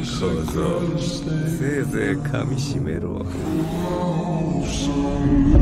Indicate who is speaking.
Speaker 1: 小僧、せいぜい噛みしめろ。